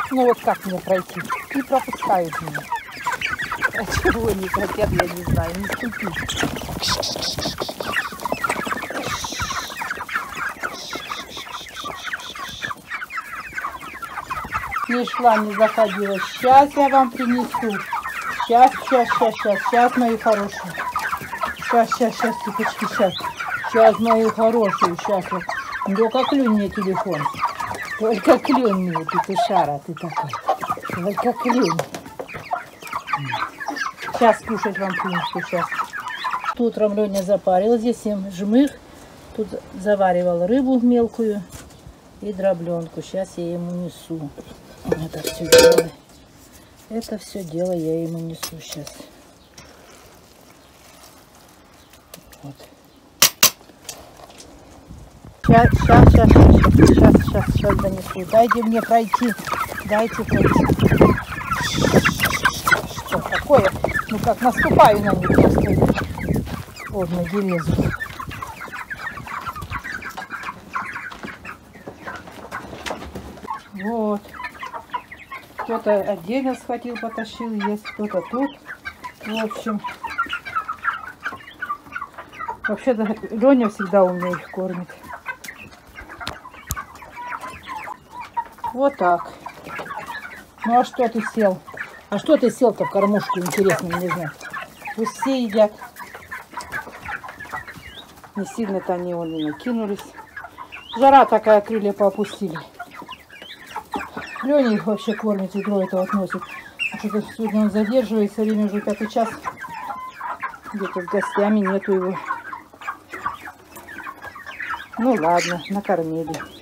Ну вот как мне пройти? И пропускают меня. А чего они хотят, я не знаю, не ступить. Не шла, не заходила. Сейчас я вам принесу. Сейчас, мои хорошие. Сейчас, типочки, сейчас, мои хорошие, сейчас. Только клюнь мне телефон. Только клюнь мне, ты петушара, ты такой. Только клюнь. Сейчас кушать вам принесу, сейчас. Утром Леня запарил здесь 7 жмых. Тут заваривал рыбу мелкую и дробленку. Сейчас я ему несу. Это все дело я ему несу сейчас. Вот. Сейчас донесу. Дайте мне пройти. Дайте пройти. Что такое? Ну как наступаю на них просто. Вот ноги лезут. Вот. Кто-то отдельно схватил, потащил, есть кто-то тут. В общем. Вообще-то Леня всегда умеет их кормит. Вот так. Ну а что ты сел? А что ты сел-то в кормушку, интересно, не знаю. Пусть все едят. Не сильно-то они вон и накинулись. Жара такая, крылья поопустили. Леня их вообще кормит, ведро это вот носит. Что-то сегодня он задерживается, время уже 5 час. Где-то с гостями, нету его. Ну ладно, накормили.